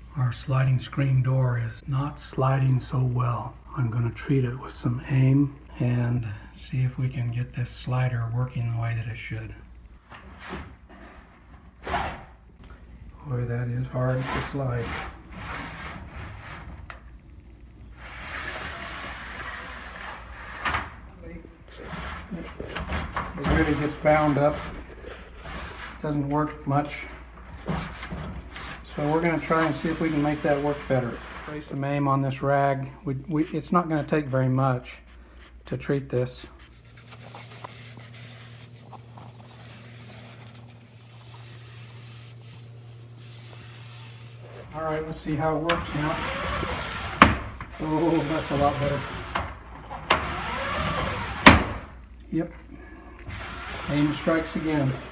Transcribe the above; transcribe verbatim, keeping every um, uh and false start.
Our sliding screen door is not sliding so well. I'm going to treat it with some AIM and see if we can get this slider working the way that it should. Boy, that is hard to slide. It really gets bound up. Doesn't work much. So we're going to try and see if we can make that work better. Place some AIM on this rag. We, we, it's not going to take very much to treat this. All right, let's see how it works now. Oh, that's a lot better. Yep. AIM strikes again.